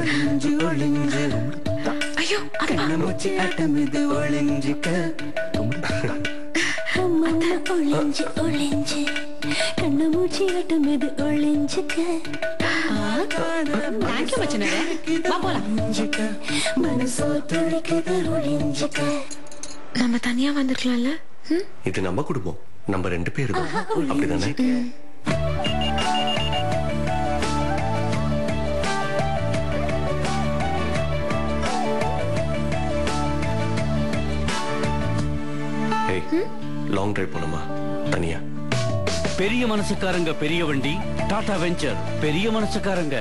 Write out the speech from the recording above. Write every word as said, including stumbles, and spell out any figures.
ஒளிஞ்சு ஒளிஞ்சு ஐயோ கண்ணமூச்சி ஆட்டம் இது ஒளிஞ்சிக்க ஒளிஞ்சு ஒளிஞ்சு கண்ணமூச்சி ஆட்டம் இது ஒளிஞ்சுக்க தேங்க்யூ மச்சனே வா போலாம் மனசோ துடிக்குது ஒளிஞ்சுக்க நம்ம தனியா வந்துக்கலாம்ல இது நம்ம குடும்பம் நம்ம ரெண்டு பேரும் தான் அப்படிதானே லாங் டிரைவ் போனோமா தனியா பெரிய மனசுக்காரங்க பெரிய வண்டி டாடா வெஞ்சர் பெரிய மனசுக்காரங்க